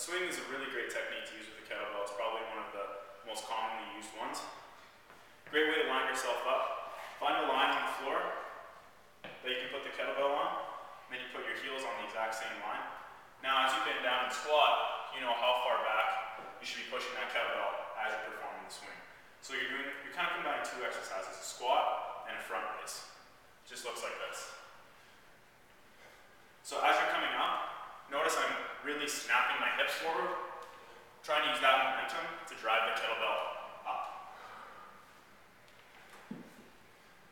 swing is a really great technique to use with a kettlebell. It's probably one of the most commonly used ones. Great way to line yourself up. Find a line on the floor that you can put the kettlebell on, and then you put your heels on the exact same line. Now as you bend down and squat, you know how far back you should be pushing that kettlebell as you're performing the swing. So you're kind of combining two exercises, a squat and a front raise. It just looks like this. So as you're coming up, notice I'm really snapping my hips forward, trying to use that momentum to drive the kettlebell